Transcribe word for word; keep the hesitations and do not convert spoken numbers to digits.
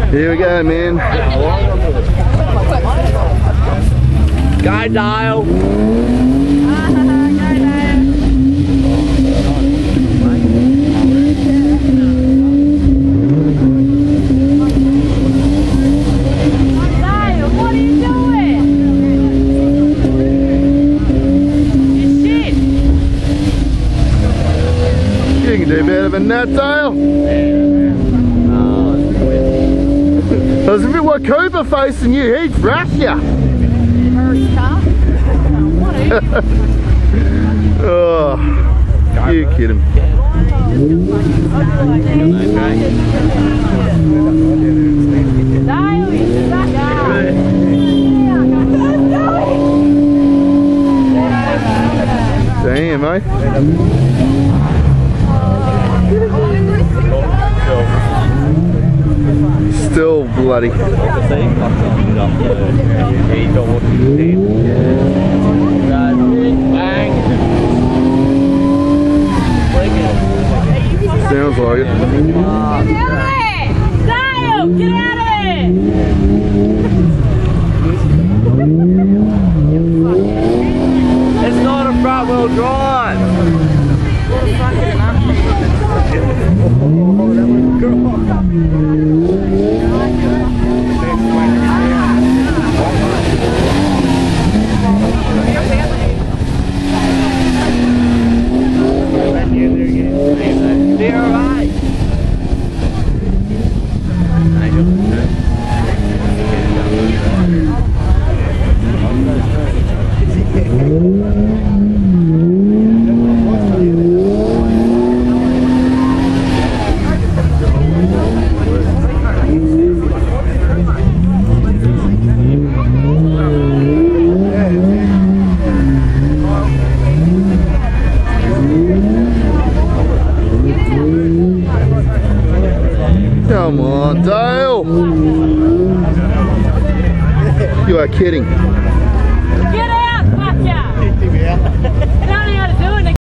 Here we go, man. Go, Dale. You can do better than that, Dale. Because if it were Cooper facing you, he'd thrash you. Oh, you kid him. Damn, eh? Still bloody. Sounds like it. Dale, get out of it! It's not a front wheel drive. Come on, Dale. You are kidding. Get out, fucker!